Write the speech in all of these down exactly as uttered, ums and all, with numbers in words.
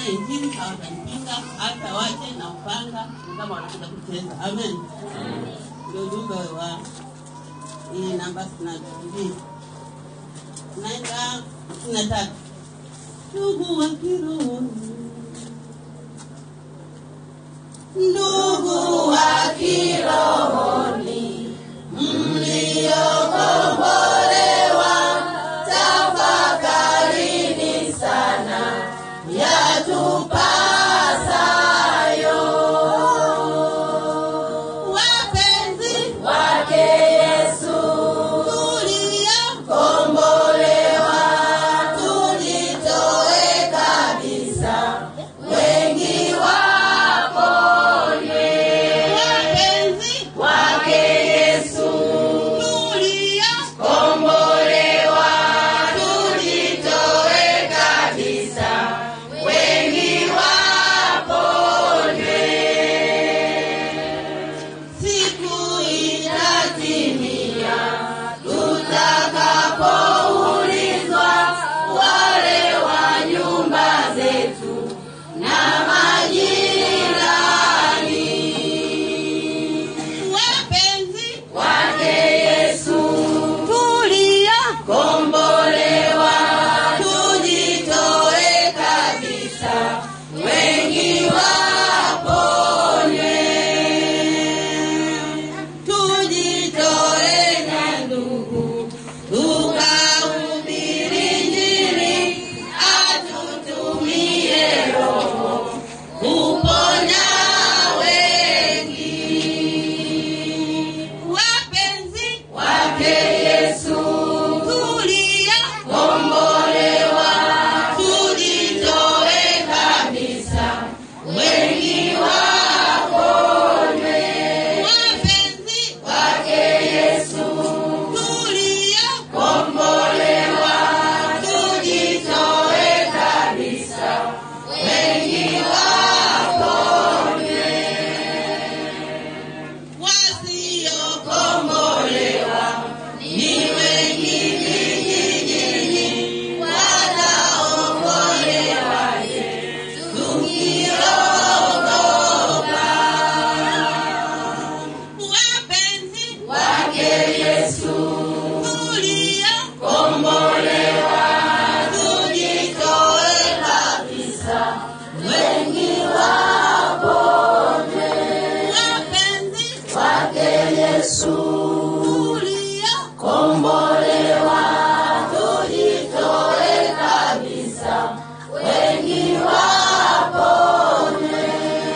Nikitangaza injili hawatanipinga, hata waje na upanga kama wanataka kucheza. Amen. Ndio ujumbe wa hii namba sitini na mbili. Naenda sitini na tatu. Ndugu wa kiroho, ndugu wa kiroho mliokombolewa, tafakarini sana yatupasayo. Wapenzi wake Yesu tuliokombolewa, tujitoe kabisa, wengi waponywe. Wapenzi wake Yesu tuliokombolewa, tujitoe kabisa, wengi waponywe. Siku itatimia tutakapoulizwa wale wa nyumba zetu na majirani. Wapenzi wake Yesu tuliokombolewa, tujitoe kabisa, wengi waponywe. Tujitoe na ndugu, tukahubiri Injili, atutumie Roho kuponya wengi. Wapenzi wake Yesu tuliokombolewa, tujitoe kabisa, wengi waponywe. Wapenzi wake Yesu tuliokombolewa, tujitoe kabisa, wengi waponywe. Wasiokombolewa ni wengi vijijini, wataokolewaje tukiogopa? Wapenzi wake Yesu tuliokombolewa, tujitoe kabisa, wengi waponywe. Wapenzi wake Yesu tuliokombolewa, tujitoe kabisa, wengi waponywe.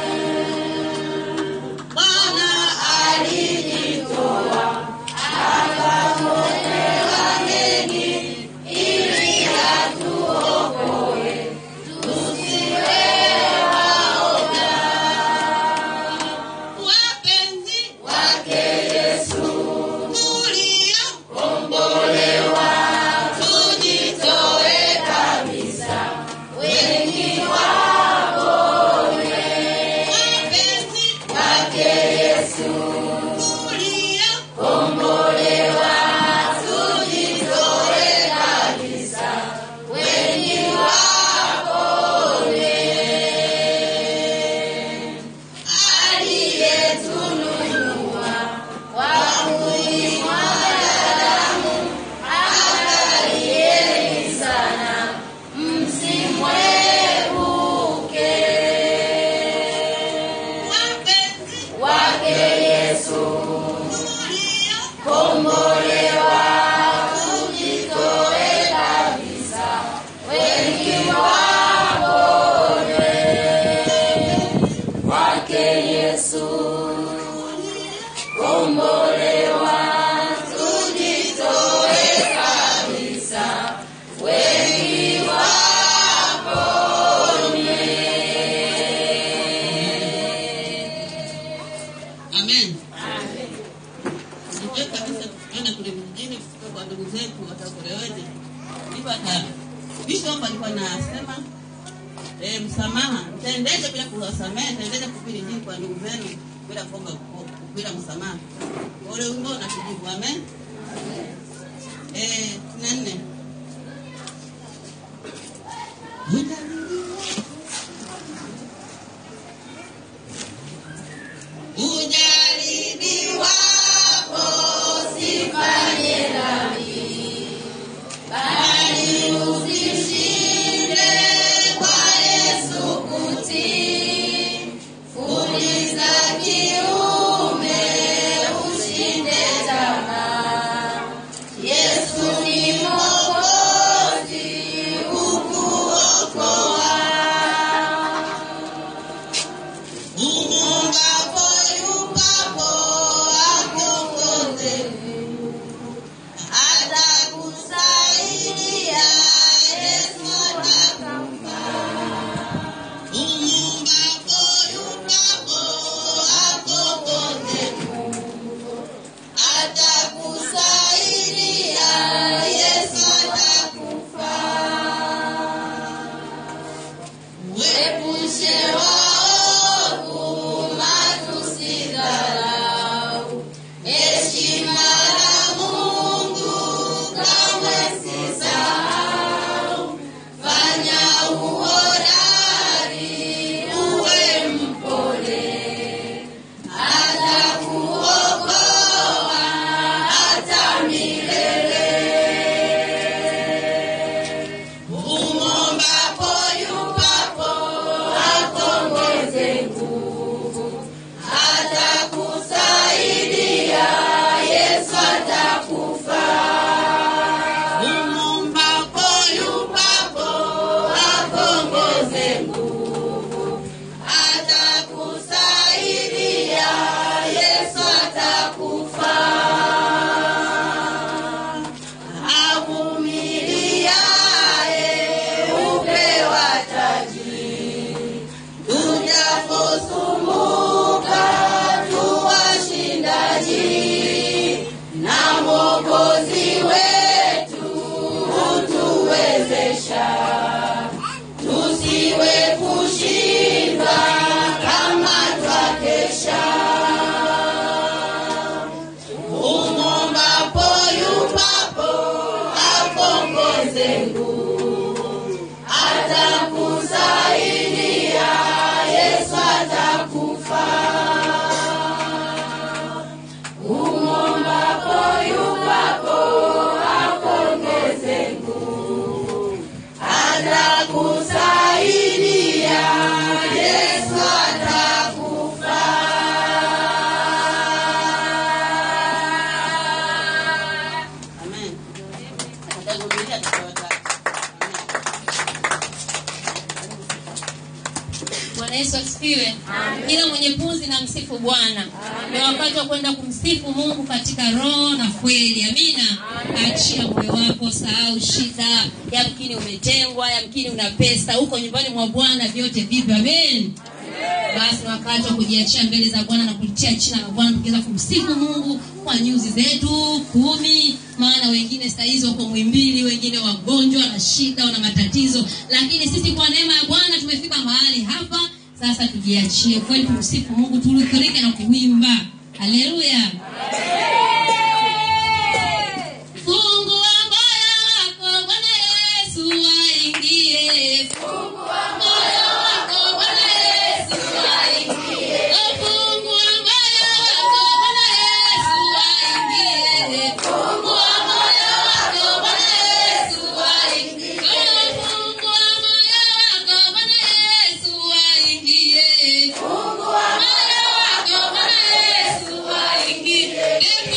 Bwana alijitoa akatolewa mengi, ili atuokoe tusiwe waoga. Wapenzi wake Yesu tuliokombolewa, tujitoe kabisa, wengi waponywe. Wapenzi wake Yesu tuliokombolewa, tujitoe kabisa, wengi waponywe. Aliyetununua kwa kuimwaga damu, angalieni sana msimwepuke. Wapenzi wake Yesu tuliokombolewa, tujitoe kabisa, wengi waponywe. Wake Yesu kombolewa, tujitoe kabisa, wengi waponywe. Amen. Ndio kabisa, tukienda kule mjini kufika kwa ndugu zetu watakoleweje. Ndipo aka Bishop alikuwa anasema eh, msamaha mtaendelea bila kuwasamehe, mtaendelea kuhubiri Injili kwa ndugu zenu bila kuomba bila msamaha. Ole ungo na kujibu. Amen. Eh, nne Kila mwenye pumzi na msifu Bwana. Ni wakati wa kwenda kumsifu Mungu katika roho na kweli. Amina. Achia moyo wako, sahau shida. Yamkini umetengwa, yamkini una pesa, huko nyumbani mwa Bwana vyote vipo. Amen. Basi wakati wa kujiachia mbele za Bwana na kulitia jina la Bwana, tukiweza kumsifu Mungu kwa nyuzi zetu kumi. Maana wengine saa hizo wako Muhimbili, wengine wagonjwa na shida na matatizo, lakini sisi kwa neema ya Bwana tumefika mahali hapa. Sasa tujiachie kweli tumsifu Mungu, tulikorike na kuimba. Haleluya. Fungua moyo wako Bwana Yesu aingie. Fungua moyo wako Bwana Yesu aingie. Fungua moyo wako Bwana Yesu aingie. Fungua moyo wako Bwana Yesu aingie. Fungua moyo wako Bwana Yesu aingie. Fungua moyo wako Bwana Yesu aingie.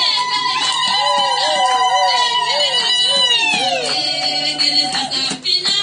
Safina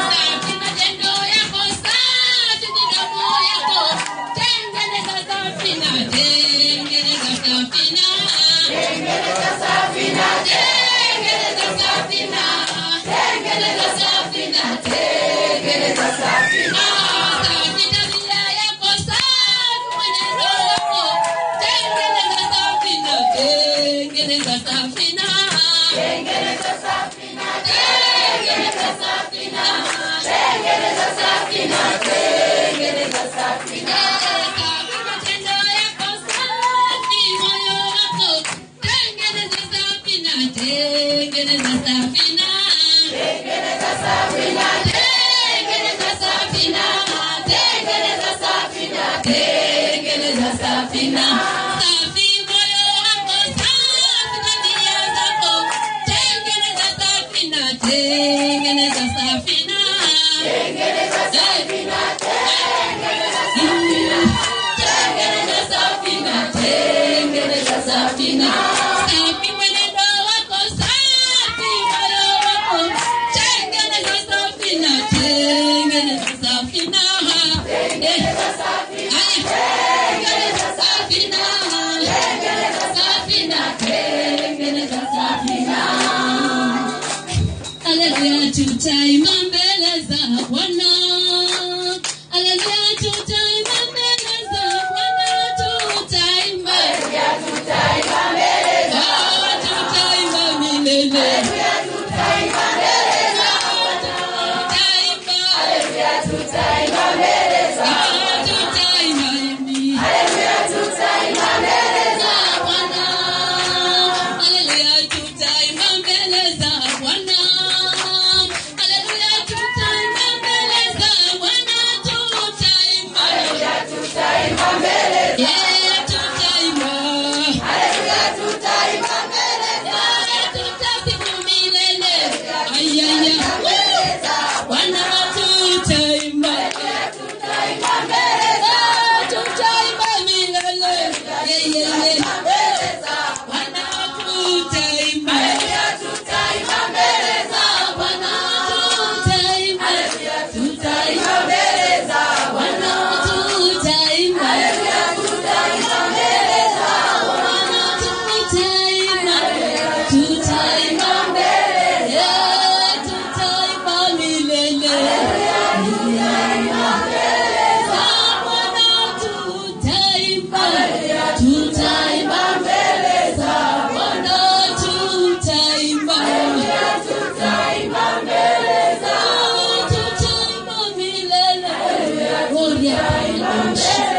safi, matendo yako safi, midomo yako tengeneza safina, tengeneza safina, tengeneza safina, tengeneza safina, tengeneza safina, tengeneza safina. Safi tabia yako safi, mwenendo wako tengeneza safina, tengeneza safina, tengeneza safina, tengeneza safina, tengeneza safina, tengeneza safina. Safi matendo yako safi, moyo wako tengeneza safina, tengeneza safina, tengeneza safina, tengeneza safina, tengeneza safina, tengeneza safina. Safi moyo wako safi, tabia zako tengeneza safina, tengeneza safina, tengeneza safina, tengeneza safina, tengeneza safina. Safi mwenendo wako safi, moyo wako tengeneza safina, tengeneza safina, tengeneza safina, tengeneza safina, tengeneza safina, tengeneza safina. Haleluya, tutaimba mbele za Bwana. Haleluya, tutaimba mbele za Bwana, tutaimba. Haleluya, tutaimba mbele za Bwana, tutaimba milele. Haleluya, tutaimba mbele za Bwana, tutaimba. Haleluya, tutaimba mbele za Bwana, tutaimba. Haleluya, tutaimba mbele za Bwana. Haleluya, tutaimba mbele za Bwana. Haleluya, tutaimba mbele za Bwana, tutaimba. Haleluya, tutaimba mbele za Bwana. Yeah, tutaimba. Haleluya, tutaimba mbele za Bwana, tutasifu milele. Ayaya, Bwana tutaimba. Haleluya, tutaimba mbele za Bwana, tutaimba milele. Yeah, yeah, yeah. Bwana tutaimba. Haleluya, tutaimba mbele za Bwana, tutaimba. Haleluya, tutaimba mbele za Bwana, tutaimba. Haleluya, tutaimba mbele za Bwana, tutaimba. Tutaimba mbele, yeah, tutaimba milele. Haleluya, tutaimba mbele za Bwana, tutaimba. Tutaimba mbele za Bwana, tutaimba. Haleluya, tutaimba mbele za Bwana, tutaimba milele. Haleluya, tutaimba mbele.